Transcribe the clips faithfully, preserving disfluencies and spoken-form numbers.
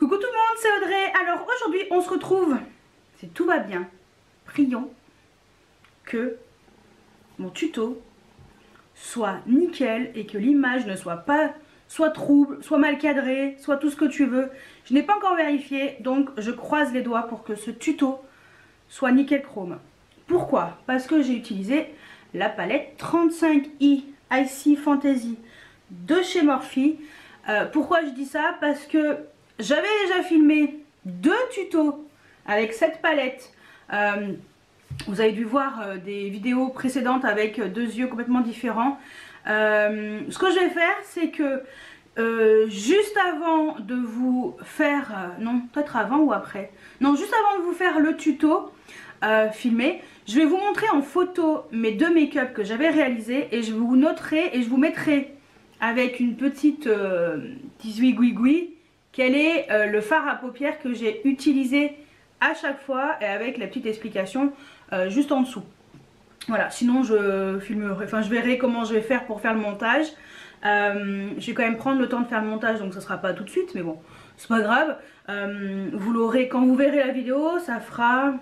Coucou tout le monde, c'est Audrey. Alors aujourd'hui on se retrouve, si tout va bien, prions que mon tuto soit nickel et que l'image ne soit pas soit trouble, soit mal cadrée, soit tout ce que tu veux. Je n'ai pas encore vérifié, donc je croise les doigts pour que ce tuto soit nickel chrome. Pourquoi? Parce que j'ai utilisé la palette trente-cinq i Icy Fantasy de chez Morphe. Euh, pourquoi je dis ça? Parce que j'avais déjà filmé deux tutos avec cette palette. Euh, vous avez dû voir euh, des vidéos précédentes avec deux yeux complètement différents. Euh, ce que je vais faire, c'est que euh, juste avant de vous faire, euh, non, peut-être avant ou après, non, juste avant de vous faire le tuto euh, filmé, je vais vous montrer en photo mes deux make-up que j'avais réalisés et je vous noterai et je vous mettrai avec une petite euh, zouigouigoui quel est euh, le fard à paupières que j'ai utilisé à chaque fois et avec la petite explication euh, juste en dessous. Voilà, sinon je filmerai, enfin je verrai comment je vais faire pour faire le montage. Euh, je vais quand même prendre le temps de faire le montage, donc ça sera pas tout de suite, mais bon, c'est pas grave. Euh, vous l'aurez quand vous verrez la vidéo, ça fera,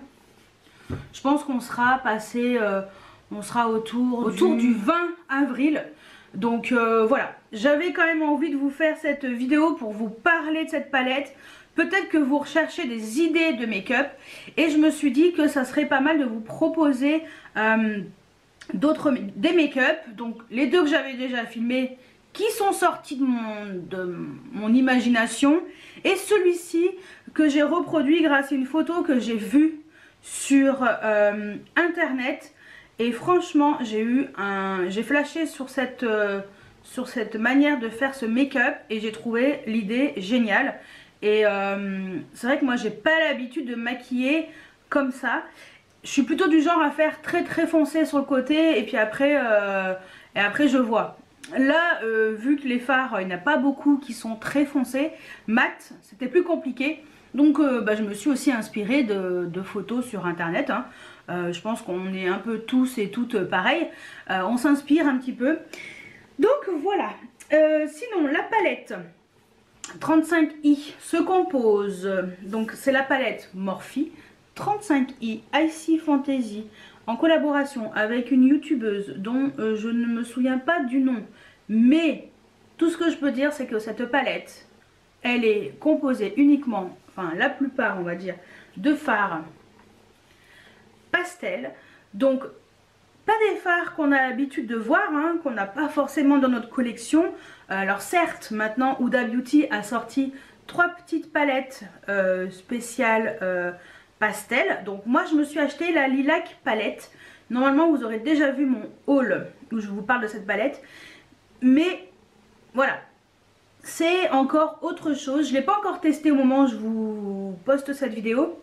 je pense qu'on sera passé, euh, on sera autour, autour du... du vingt avril. Donc euh, voilà, j'avais quand même envie de vous faire cette vidéo pour vous parler de cette palette. Peut-être que vous recherchez des idées de make-up et je me suis dit que ça serait pas mal de vous proposer euh, d'autres des make-up. Donc les deux que j'avais déjà filmés qui sont sortis de mon, de mon imagination et celui-ci que j'ai reproduit grâce à une photo que j'ai vue sur euh, internet. Et franchement, j'ai eu un, j'ai flashé sur cette, euh, sur cette manière de faire ce make-up et j'ai trouvé l'idée géniale. Et euh, c'est vrai que moi, j'ai pas l'habitude de maquiller comme ça. Je suis plutôt du genre à faire très très foncé sur le côté et puis après, euh, et après je vois. Là, euh, vu que les fards, il n'y en a pas beaucoup qui sont très foncés, mat, c'était plus compliqué. Donc euh, bah, je me suis aussi inspirée de, de photos sur internet. Hein. Euh, je pense qu'on est un peu tous et toutes pareils. Euh, on s'inspire un petit peu. Donc voilà. Euh, sinon, la palette trente-cinq i se compose. Donc c'est la palette Morphe trente-cinq i Icy Fantasy en collaboration avec une youtubeuse dont euh, je ne me souviens pas du nom. Mais tout ce que je peux dire, c'est que cette palette, elle est composée uniquement, enfin la plupart on va dire, de fards pastel. Donc pas des fards qu'on a l'habitude de voir, hein, qu'on n'a pas forcément dans notre collection. Euh, alors certes, maintenant Huda Beauty a sorti trois petites palettes euh, spéciales euh, pastel. Donc moi je me suis acheté la Lilac palette. Normalement vous aurez déjà vu mon haul où je vous parle de cette palette. Mais voilà, c'est encore autre chose. Je ne l'ai pas encore testé au moment où je vous poste cette vidéo.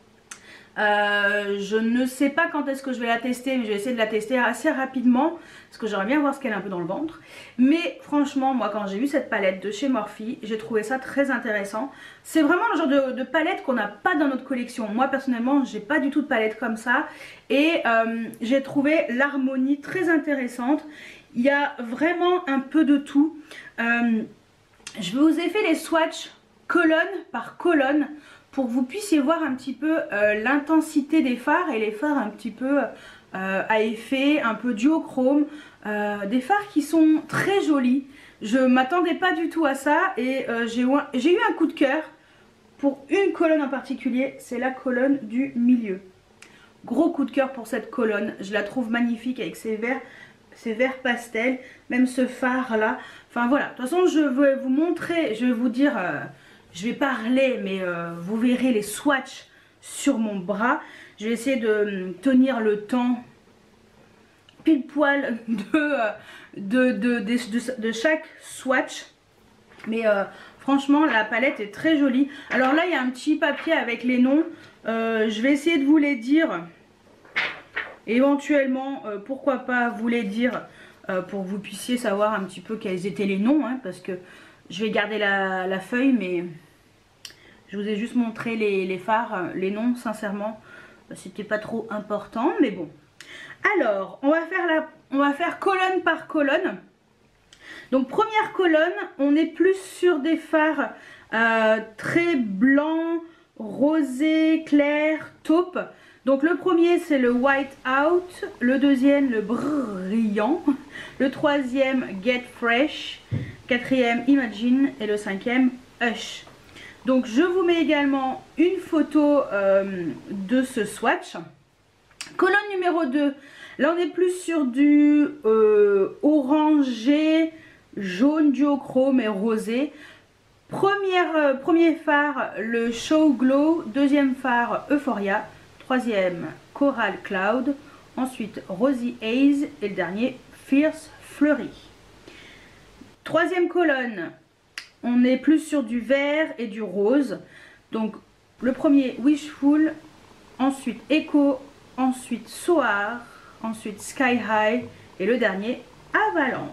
Euh, je ne sais pas quand est-ce que je vais la tester, mais je vais essayer de la tester assez rapidement parce que j'aimerais bien voir ce qu'elle a un peu dans le ventre. Mais franchement, moi quand j'ai eu cette palette de chez Morphe, j'ai trouvé ça très intéressant. C'est vraiment le genre de, de palette qu'on n'a pas dans notre collection. Moi personnellement, j'ai pas du tout de palette comme ça et euh, j'ai trouvé l'harmonie très intéressante. Il y a vraiment un peu de tout. Euh, je vous ai fait les swatchs colonne par colonne pour que vous puissiez voir un petit peu euh, l'intensité des fards et les fards un petit peu euh, à effet, un peu duochrome, euh, des fards qui sont très jolis. Je m'attendais pas du tout à ça et euh, j'ai eu un coup de cœur pour une colonne en particulier, c'est la colonne du milieu. Gros coup de cœur pour cette colonne, je la trouve magnifique avec ses verts, ses verts pastels, même ce phare là. Enfin voilà, de toute façon je vais vous montrer, je vais vous dire... Euh, je vais parler, mais euh, vous verrez les swatchs sur mon bras. Je vais essayer de tenir le temps pile poil de, de, de, de, de, de chaque swatch. Mais euh, franchement, la palette est très jolie. Alors là, il y a un petit papier avec les noms. Euh, je vais essayer de vous les dire. Éventuellement, euh, pourquoi pas vous les dire euh, pour que vous puissiez savoir un petit peu quels étaient les noms. Hein, parce que je vais garder la, la feuille, mais je vous ai juste montré les, les fards, les noms, sincèrement, c'était pas trop important, mais bon. Alors, on va faire la, on va faire colonne par colonne. Donc première colonne, on est plus sur des fards euh, très blanc, rosé, clair, taupe. Donc le premier c'est le White Out, le deuxième le Brillant, le troisième Get Fresh, quatrième Imagine et le cinquième Hush. Donc je vous mets également une photo euh, de ce swatch. Colonne numéro deux, là on est plus sur du euh, orangé, jaune, duochrome et rosé. Première, euh, premier phare, le Show Glow, deuxième phare Euphoria, troisième Coral Cloud, ensuite Rosy Haze et le dernier Fierce Fleury. Troisième colonne, on est plus sur du vert et du rose. Donc le premier Wishful, ensuite Echo, ensuite Soar, ensuite Sky High et le dernier Avalanche.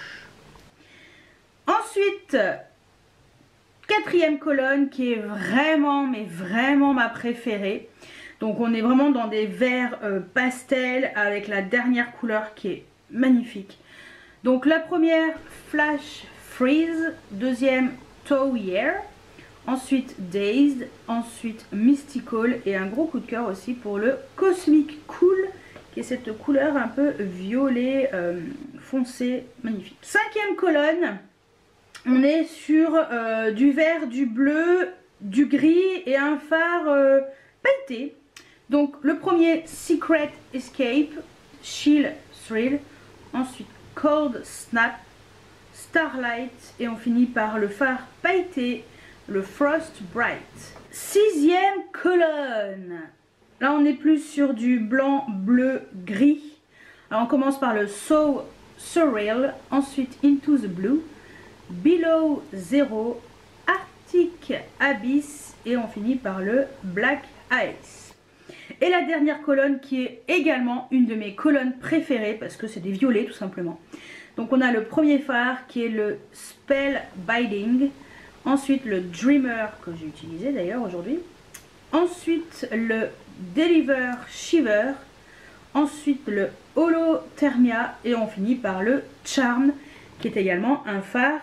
Ensuite, quatrième colonne qui est vraiment mais vraiment ma préférée. Donc on est vraiment dans des verts euh, pastels avec la dernière couleur qui est magnifique. Donc la première Flash Freeze, deuxième Tow Year, ensuite Dazed, ensuite Mystical et un gros coup de cœur aussi pour le Cosmic Cool qui est cette couleur un peu violet euh, foncé, magnifique. Cinquième colonne, on est sur euh, du vert, du bleu, du gris et un phare euh, pailleté. Donc le premier Secret Escape, Chill Thrill, ensuite Cold Snap, Starlight et on finit par le phare pailleté, le Frost Bright. Sixième colonne, là on est plus sur du blanc, bleu, gris. Alors on commence par le So Surreal, ensuite Into the Blue, Below Zero, Arctic Abyss et on finit par le Black Ice. Et la dernière colonne qui est également une de mes colonnes préférées parce que c'est des violets tout simplement. Donc on a le premier phare qui est le Spell Binding, ensuite le Dreamer que j'ai utilisé d'ailleurs aujourd'hui, ensuite le Deliver Shiver, ensuite le Holothermia et on finit par le Charm qui est également un phare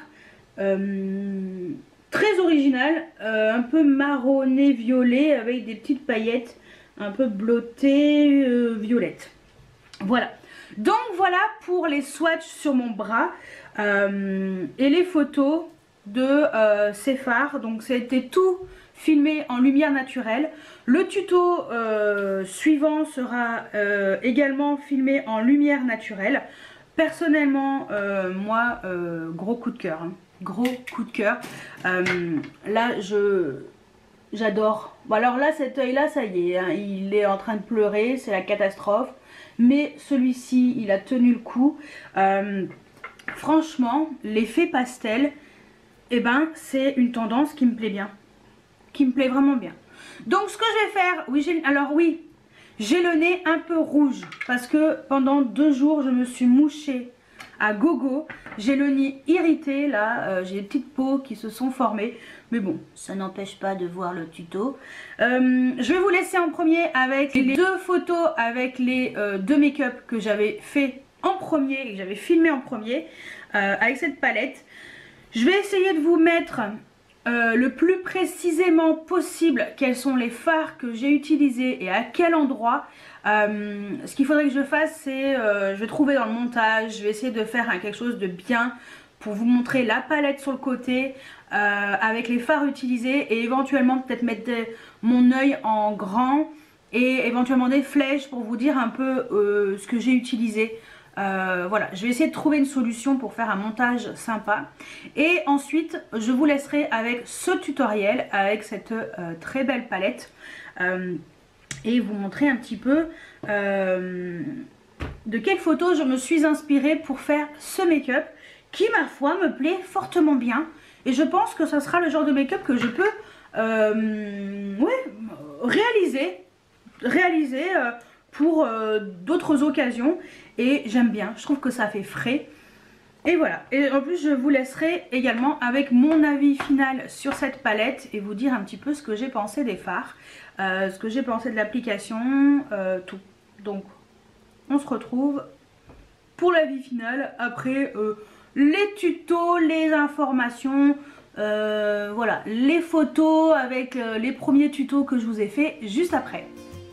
euh, très original, euh, un peu marronné violet avec des petites paillettes un peu bleutées euh, violettes. Voilà, donc voilà pour les swatchs sur mon bras euh, et les photos de euh, ces phares. Donc c'était tout filmé en lumière naturelle. Le tuto euh, suivant sera euh, également filmé en lumière naturelle. Personnellement, euh, moi, euh, gros coup de cœur, hein. Gros coup de cœur. Euh, là, je j'adore. Bon, alors là, cet œil là, ça y est, hein, il est en train de pleurer, c'est la catastrophe. Mais celui-ci, il a tenu le coup. Euh, franchement, l'effet pastel, eh ben, c'est une tendance qui me plaît bien, qui me plaît vraiment bien. Donc, ce que je vais faire, oui, j'ai, alors oui, j'ai le nez un peu rouge parce que pendant deux jours, je me suis mouchée à gogo. J'ai le nez irrité là, euh, j'ai des petites peaux qui se sont formées. Mais bon, ça n'empêche pas de voir le tuto. Euh, je vais vous laisser en premier avec les deux photos avec les euh, deux make-up que j'avais fait en premier et que j'avais filmé en premier euh, avec cette palette. Je vais essayer de vous mettre euh, le plus précisément possible quels sont les fards que j'ai utilisés et à quel endroit. Euh, ce qu'il faudrait que je fasse, c'est euh, je vais trouver dans le montage, je vais essayer de faire hein, quelque chose de bien pour vous montrer la palette sur le côté euh, avec les fards utilisés et éventuellement peut-être mettre des, mon œil en grand et éventuellement des flèches pour vous dire un peu euh, ce que j'ai utilisé. Euh, voilà, je vais essayer de trouver une solution pour faire un montage sympa et ensuite je vous laisserai avec ce tutoriel avec cette euh, très belle palette euh, et vous montrer un petit peu euh, de quelle photo je me suis inspirée pour faire ce make-up qui ma foi me plaît fortement bien et je pense que ça sera le genre de make-up que je peux euh, ouais, réaliser réaliser euh, pour euh, d'autres occasions et j'aime bien, je trouve que ça fait frais et voilà. Et en plus je vous laisserai également avec mon avis final sur cette palette et vous dire un petit peu ce que j'ai pensé des fards, euh, ce que j'ai pensé de l'application, euh, tout. Donc on se retrouve pour l'avis final après euh, les tutos, les informations, Euh, voilà, les photos avec euh, les premiers tutos que je vous ai fait juste après.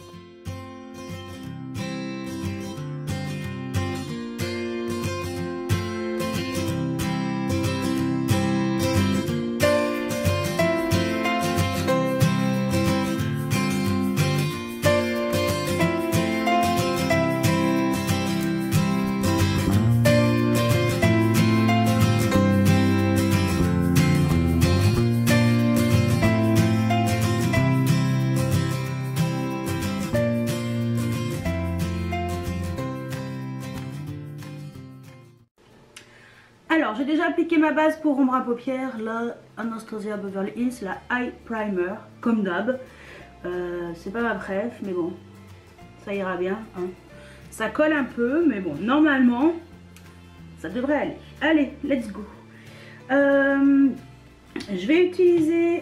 Alors, j'ai déjà appliqué ma base pour ombre à paupières, la Anastasia Beverly Hills, la Eye Primer, comme d'hab. Euh, c'est pas ma préf, mais bon, ça ira bien. Hein. Ça colle un peu, mais bon, normalement, ça devrait aller. Allez, let's go. Euh, je vais utiliser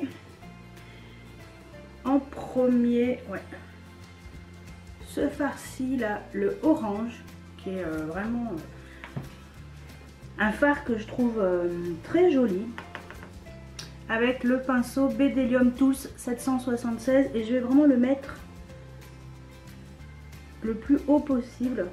en premier, ouais, ce fard-ci là, le orange, qui est euh, vraiment... Euh, un fard que je trouve euh, très joli, avec le pinceau Bedelium Tools sept cent soixante-seize, et je vais vraiment le mettre le plus haut possible.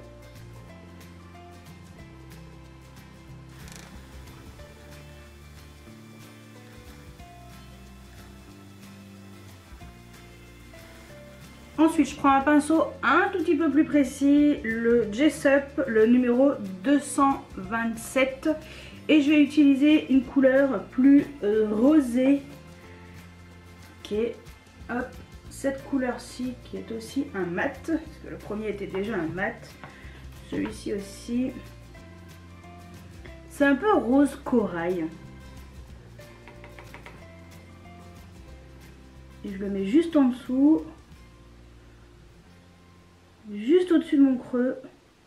Ensuite, je prends un pinceau un tout petit peu plus précis, le Jessup, le numéro deux cent vingt-sept. Et je vais utiliser une couleur plus euh, rosée, qui est hop, cette couleur-ci, qui est aussi un mat. Parce que le premier était déjà un mat. Celui-ci aussi. C'est un peu rose corail. Et je le mets juste en dessous. Juste au-dessus de mon creux.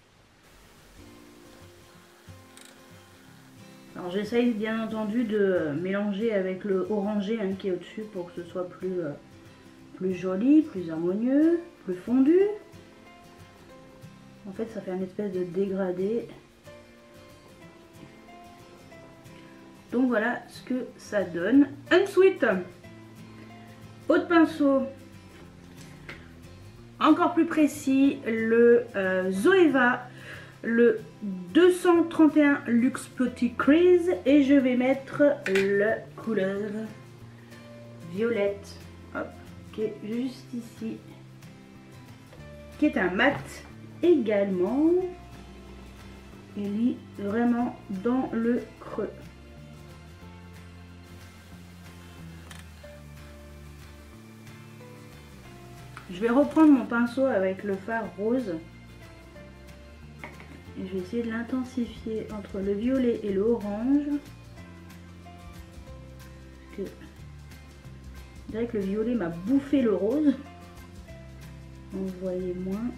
Alors j'essaye bien entendu de mélanger avec le orangé hein, qui est au-dessus pour que ce soit plus, euh, plus joli, plus harmonieux, plus fondu. En fait ça fait un espèce de dégradé. Donc voilà ce que ça donne. Ensuite, autre pinceau. Encore plus précis, le euh, Zoeva, le deux cent trente et un Luxe Petit Crease, et je vais mettre la couleur violette, hop, qui est juste ici, qui est un mat également, et lui vraiment dans le creux. Je vais reprendre mon pinceau avec le fard rose et je vais essayer de l'intensifier entre le violet et le orange. Que... Je dirais que le violet m'a bouffé le rose. Donc vous voyez moins.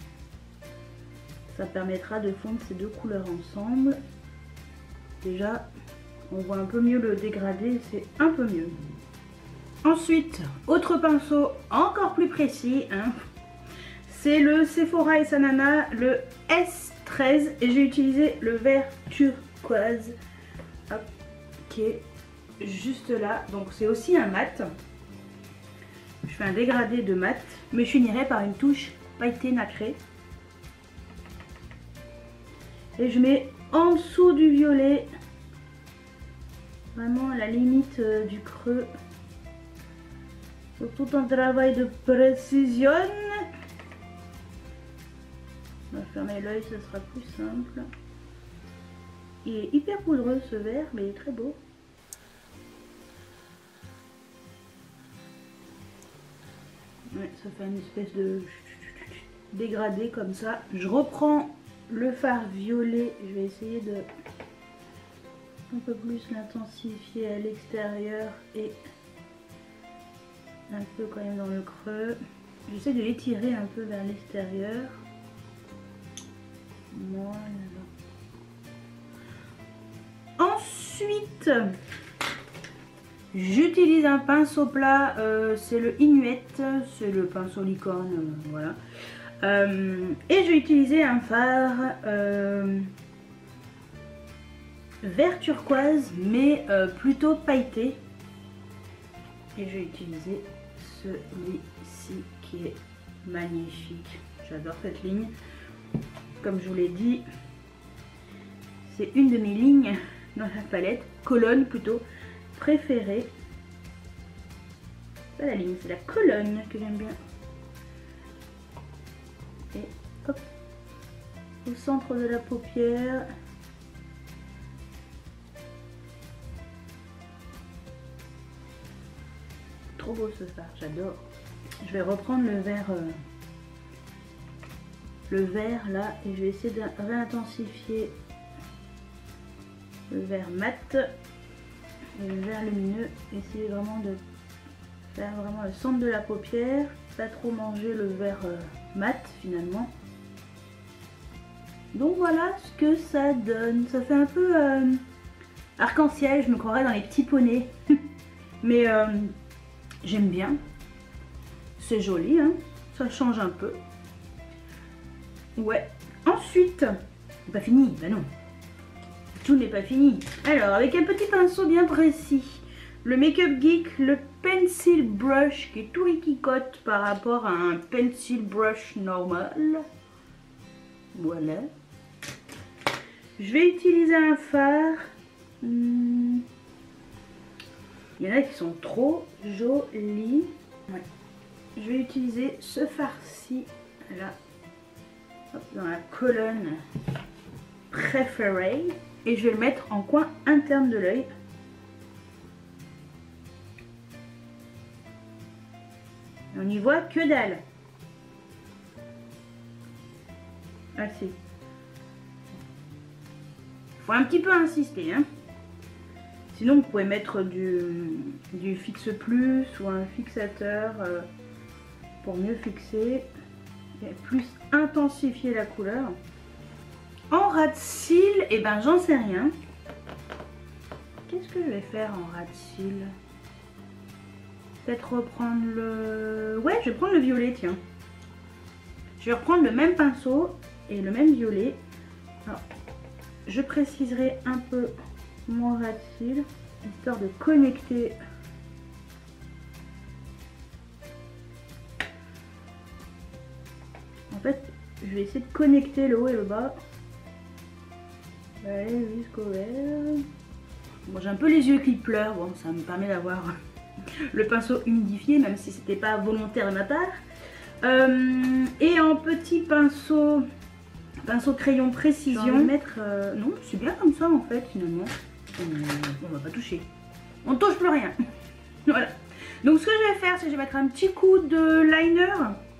Ça permettra de fondre ces deux couleurs ensemble. Déjà, on voit un peu mieux le dégradé, c'est un peu mieux. Ensuite, autre pinceau encore plus précis, hein, c'est le Sephora et Sanana, le S treize, et j'ai utilisé le vert turquoise, hop, qui est juste là. Donc c'est aussi un mat. Je fais un dégradé de mat, mais je finirai par une touche pailletée nacrée. Et je mets en dessous du violet, vraiment à la limite euh, du creux. C'est tout un travail de précision. On va fermer l'œil, ce sera plus simple. Il est hyper poudreux ce vert, mais il est très beau. Ouais, ça fait une espèce de dégradé comme ça. Je reprends le fard violet. Je vais essayer de un peu plus l'intensifier à l'extérieur et un peu quand même dans le creux. J'essaie de l'étirer un peu vers l'extérieur. Voilà. Ensuite, j'utilise un pinceau plat, euh, c'est le Inuit, c'est le pinceau licorne, euh, voilà. Euh, et je vais utiliser un fard euh, vert turquoise mais euh, plutôt pailleté. Et je vais utiliser celui-ci qui est magnifique. J'adore cette ligne. Comme je vous l'ai dit, c'est une de mes lignes dans la palette, colonne plutôt, préférée. Pas la ligne, c'est la colonne que j'aime bien. Et hop, au centre de la paupière. Trop beau ce fard, j'adore. Je vais reprendre le vert, euh, le vert là, et je vais essayer de réintensifier le vert mat et le vert lumineux. Essayer vraiment de faire vraiment le centre de la paupière, pas trop manger le vert euh, mat finalement. Donc voilà ce que ça donne. Ça fait un peu euh, arc-en-ciel, je me croirais dans les petits poneys. Mais euh, j'aime bien. C'est joli, hein, ça change un peu. Ouais. Ensuite, c'est pas fini, bah non. Tout n'est pas fini. Alors, avec un petit pinceau bien précis, le Make Up Geek, le Pencil Brush qui est tout riquicote par rapport à un Pencil Brush normal. Voilà. Je vais utiliser un fard. Hmm. Il y en a qui sont trop jolis. Ouais. Je vais utiliser ce fard-ci, là, hop, dans la colonne préférée. Et je vais le mettre en coin interne de l'œil. On n'y voit que dalle. Ah si. Faut un petit peu insister, hein. Sinon vous pouvez mettre du, du fixe plus ou un fixateur euh, pour mieux fixer et plus intensifier la couleur. En ras de cils, et eh ben j'en sais rien. Qu'est-ce que je vais faire en ras de cils? Peut-être reprendre le... Ouais, je vais prendre le violet, tiens. Je vais reprendre le même pinceau et le même violet. Alors, je préciserai un peu mon ras de cils, histoire de connecter en fait je vais essayer de connecter le haut et le bas. Allez, jusqu'au vert. Bon, j'ai un peu les yeux qui pleurent, bon ça me permet d'avoir le pinceau humidifié même si c'était pas volontaire de ma part. Euh, et en petit pinceau pinceau crayon précision, je vais mettre euh, non c'est bien comme ça en fait finalement. On, on va pas toucher, on touche plus rien. Voilà, donc ce que je vais faire c'est que je vais mettre un petit coup de liner.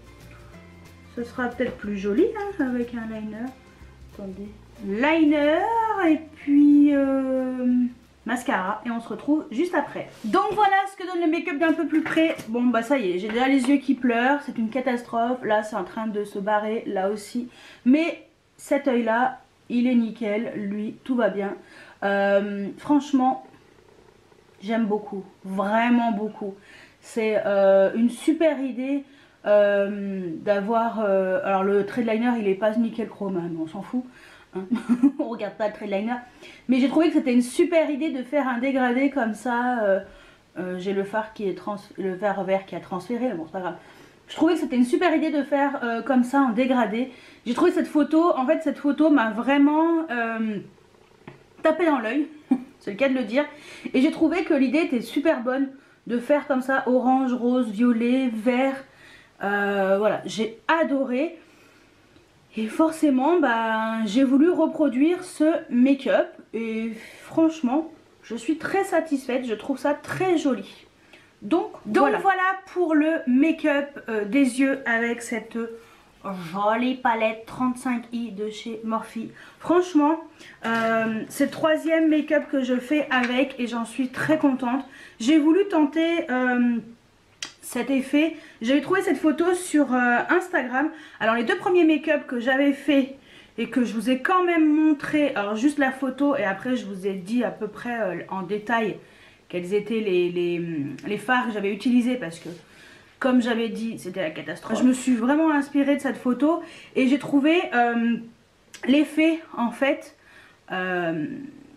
Ce sera peut-être plus joli hein, avec un liner. Attendez, liner et puis euh, mascara et on se retrouve juste après. Donc voilà ce que donne le make-up d'un peu plus près. Bon bah ça y est, j'ai déjà les yeux qui pleurent, c'est une catastrophe. Là c'est en train de se barrer, là aussi. Mais cet œil là, il est nickel, lui, tout va bien. Euh, franchement, j'aime beaucoup, vraiment beaucoup. C'est euh, une super idée euh, d'avoir... Euh, alors le trade liner, il est pas nickel chrome, hein, mais on s'en fout. Hein. On regarde pas le trade liner. Mais j'ai trouvé que c'était une super idée de faire un dégradé comme ça. Euh, euh, j'ai le fard qui est trans... le vert vert qui a transféré, bon c'est pas grave. Je trouvais que c'était une super idée de faire euh, comme ça en dégradé. J'ai trouvé cette photo, en fait cette photo m'a vraiment euh, tapé dans l'œil, c'est le cas de le dire. Et j'ai trouvé que l'idée était super bonne de faire comme ça orange, rose, violet, vert. Euh, voilà, j'ai adoré. Et forcément, bah, j'ai voulu reproduire ce make-up. Et franchement, je suis très satisfaite, je trouve ça très joli. Donc, Donc voilà. voilà pour le make-up euh, des yeux avec cette jolie palette trente-cinq i de chez Morphe. Franchement, euh, c'est le troisième make-up que je fais avec et j'en suis très contente. J'ai voulu tenter euh, cet effet. J'avais trouvé cette photo sur euh, Instagram. Alors les deux premiers make-up que j'avais fait et que je vous ai quand même montré, alors juste la photo et après je vous ai dit à peu près euh, en détail quels étaient les, les, les fards que j'avais utilisés parce que comme j'avais dit c'était la catastrophe. Je me suis vraiment inspirée de cette photo et j'ai trouvé euh, l'effet en fait euh,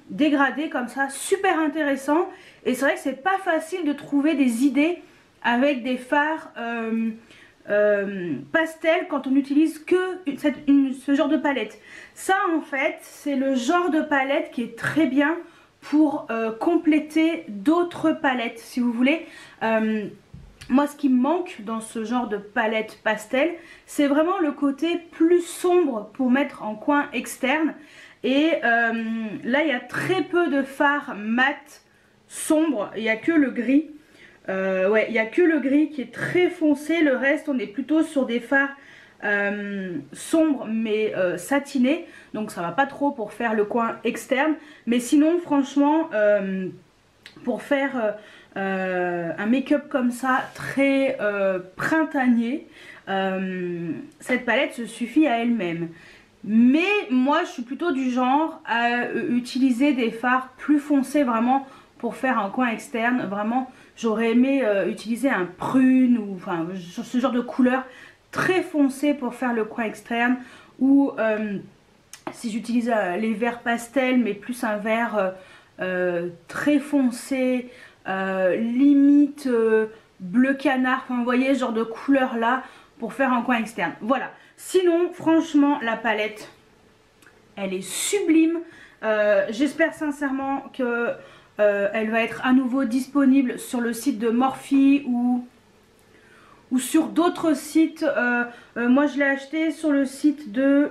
dégradé comme ça, super intéressant. Et c'est vrai que c'est pas facile de trouver des idées avec des fards euh, euh, pastel quand on n'utilise que une, cette, une, ce genre de palette. Ça en fait c'est le genre de palette qui est très bien pour euh, compléter d'autres palettes si vous voulez. Euh, moi ce qui me manque dans ce genre de palette pastel, c'est vraiment le côté plus sombre pour mettre en coin externe. Et euh, là il y a très peu de fards mat sombre, il n'y a que le gris. Euh, ouais, il n'y a que le gris qui est très foncé, le reste on est plutôt sur des fards euh, sombres mais euh, satinés, donc ça va pas trop pour faire le coin externe. Mais sinon franchement euh, pour faire euh, euh, un make-up comme ça très euh, printanier, euh, cette palette se suffit à elle-même. Mais moi je suis plutôt du genre à euh, utiliser des fards plus foncés vraiment pour faire un coin externe. Vraiment j'aurais aimé euh, utiliser un prune ou enfin ce genre de couleur très foncé pour faire le coin externe. Ou euh, si j'utilise euh, les verts pastels mais plus un vert euh, euh, très foncé, euh, limite euh, bleu canard, enfin vous voyez ce genre de couleur là pour faire un coin externe. Voilà. Sinon franchement la palette elle est sublime. Euh, j'espère sincèrement que euh, elle va être à nouveau disponible sur le site de Morphe ou, ou sur d'autres sites. Euh, euh, moi je l'ai acheté sur le site de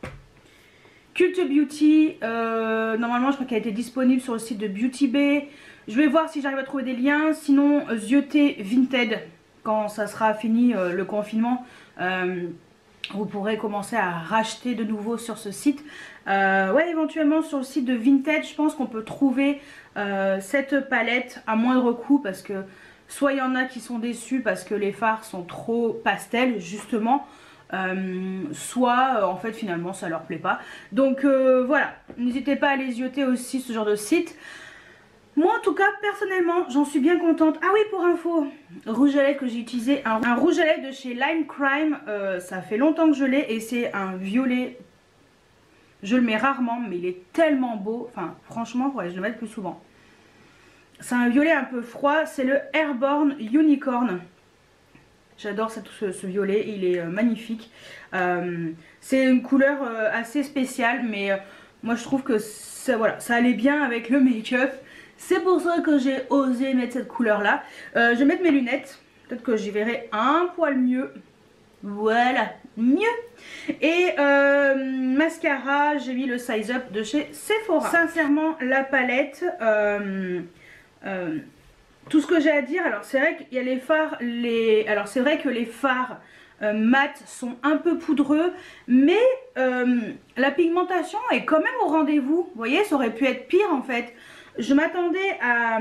Cult Beauty. Euh, normalement je crois qu'elle était disponible sur le site de Beauty Bay. Je vais voir si j'arrive à trouver des liens. Sinon euh, Zioté Vinted, quand ça sera fini euh, le confinement, euh, vous pourrez commencer à racheter de nouveau sur ce site. Euh, ouais, éventuellement sur le site de Vinted, je pense qu'on peut trouver euh, cette palette à moindre coût, parce que soit il y en a qui sont déçus parce que les fards sont trop pastels justement, euh, soit euh, en fait finalement ça leur plaît pas. Donc euh, voilà, n'hésitez pas à aller zioter aussi ce genre de site. Moi en tout cas personnellement j'en suis bien contente. Ah oui, pour info, rouge à lèvres que j'ai utilisé, un, un rouge à lèvres de chez Lime Crime, euh, ça fait longtemps que je l'ai et c'est un violet. Je le mets rarement mais il est tellement beau, enfin franchement faudrait que je le mette plus souvent. C'est un violet un peu froid, c'est le Airborne Unicorn. J'adore ce, ce violet, il est euh, magnifique. Euh, c'est une couleur euh, assez spéciale mais euh, moi je trouve que ça, voilà, ça allait bien avec le make-up. C'est pour ça que j'ai osé mettre cette couleur là. Euh, je vais mettre mes lunettes. Peut-être que j'y verrai un poil mieux. Voilà, mieux. Et euh, mascara, j'ai mis le Size Up de chez Sephora. Sincèrement, la palette, euh, euh, tout ce que j'ai à dire, alors c'est vrai qu'il y a les fards, les, alors c'est vrai que les fards euh, mat sont un peu poudreux, mais euh, la pigmentation est quand même au rendez-vous. Vous voyez, ça aurait pu être pire en fait. Je m'attendais à,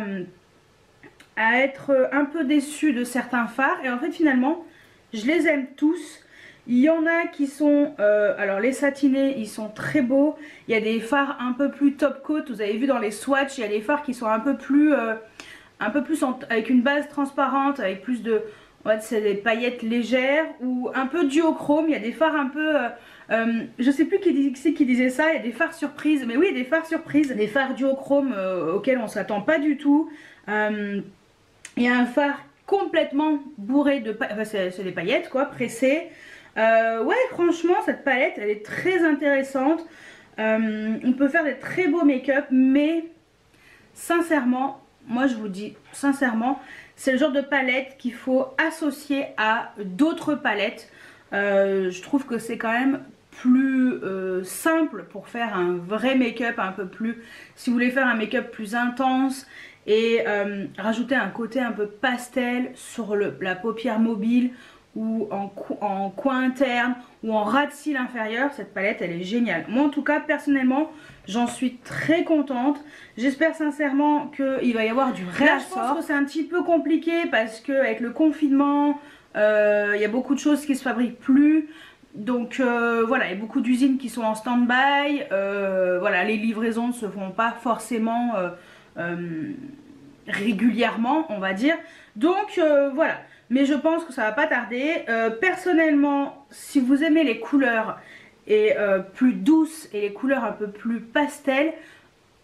à être un peu déçue de certains fards et en fait finalement je les aime tous. Il y en a qui sont, euh, alors les satinés ils sont très beaux. Il y a des fards un peu plus top coat, vous avez vu dans les swatchs, il y a des fards qui sont un peu plus, euh, un peu plus en, avec une base transparente, avec plus de, ouais, c'est des paillettes légères ou un peu duochrome. Il y a des fards un peu... Euh, Euh, je sais plus qui, qui, qui disait ça, il y a des fards surprises, mais oui, des fards surprises, des fards duochrome euh, auxquels on s'attend pas du tout. Euh, il y a un fard complètement bourré de paillettes, enfin, c'est des paillettes quoi, pressées. Euh, ouais, franchement, cette palette, elle est très intéressante. Euh, on peut faire des très beaux make-up, mais sincèrement, moi je vous dis sincèrement, c'est le genre de palette qu'il faut associer à d'autres palettes. Euh, je trouve que c'est quand même plus euh, simple pour faire un vrai make-up un peu plus, si vous voulez faire un make-up plus intense et euh, rajouter un côté un peu pastel sur le, la paupière mobile ou en, en coin interne ou en ras de cils inférieur. Cette palette elle est géniale. Moi en tout cas personnellement j'en suis très contente. J'espère sincèrement qu'il va y avoir du réassort. Là je pense que c'est un petit peu compliqué parce que avec le confinement il euh, y a beaucoup de choses qui se fabriquent plus, donc euh, voilà, il y a beaucoup d'usines qui sont en stand-by, euh, voilà, les livraisons ne se font pas forcément euh, euh, régulièrement on va dire, donc euh, voilà, mais je pense que ça va pas tarder. Euh, personnellement si vous aimez les couleurs et euh, plus douces et les couleurs un peu plus pastel,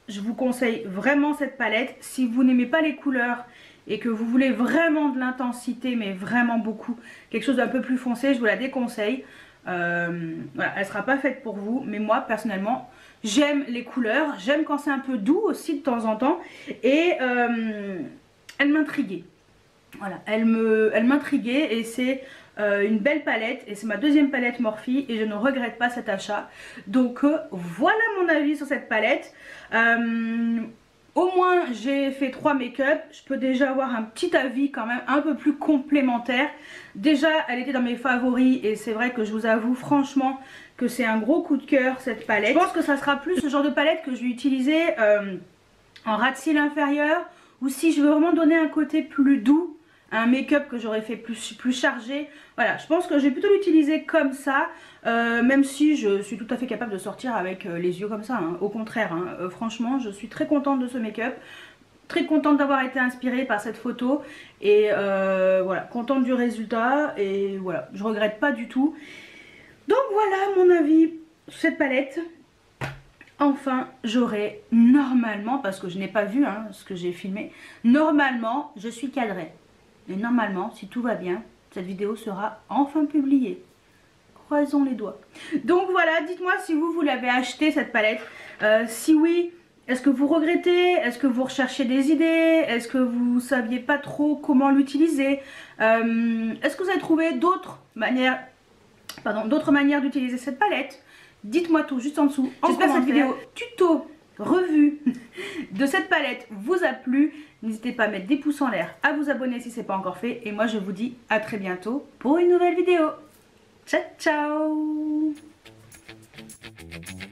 je vous conseille vraiment cette palette. Si vous n'aimez pas les couleurs et que vous voulez vraiment de l'intensité, mais vraiment beaucoup, quelque chose d'un peu plus foncé, je vous la déconseille. Euh, voilà, elle sera pas faite pour vous, mais moi personnellement j'aime les couleurs, j'aime quand c'est un peu doux aussi de temps en temps, et euh, elle m'intriguait. Voilà, elle me, elle m'intriguait et c'est euh, une belle palette et c'est ma deuxième palette Morphe et je ne regrette pas cet achat. Donc euh, voilà mon avis sur cette palette. Euh, au moins j'ai fait trois make-up, je peux déjà avoir un petit avis quand même un peu plus complémentaire. Déjà elle était dans mes favoris et c'est vrai que je vous avoue franchement que c'est un gros coup de cœur cette palette. Je pense que ça sera plus ce genre de palette que je vais utiliser euh, en ras de cils inférieur, ou si je veux vraiment donner un côté plus doux, un make-up que j'aurais fait plus, plus chargé. Voilà, je pense que je vais plutôt l'utiliser comme ça, euh, même si je suis tout à fait capable de sortir avec euh, les yeux comme ça, hein. Au contraire, hein, euh, franchement je suis très contente de ce make-up, très contente d'avoir été inspirée par cette photo et euh, voilà, contente du résultat et voilà, je regrette pas du tout. Donc voilà mon avis sur cette palette. Enfin, j'aurai normalement, parce que je n'ai pas vu hein, ce que j'ai filmé, normalement je suis cadrée. Et normalement, si tout va bien, cette vidéo sera enfin publiée. Croisons les doigts. Donc voilà, dites-moi si vous, vous l'avez acheté cette palette. Euh, si oui, est-ce que vous regrettez? Est-ce que vous recherchez des idées? Est-ce que vous ne saviez pas trop comment l'utiliser? euh, Est-ce que vous avez trouvé d'autres manières, pardon, d'autres manières d'utiliser cette palette? Dites-moi tout juste en dessous. J'espère que cette vidéo tuto revue de cette palette vous a plu. N'hésitez pas à mettre des pouces en l'air, à vous abonner si ce n'est pas encore fait. Et moi je vous dis à très bientôt pour une nouvelle vidéo. Ciao ciao.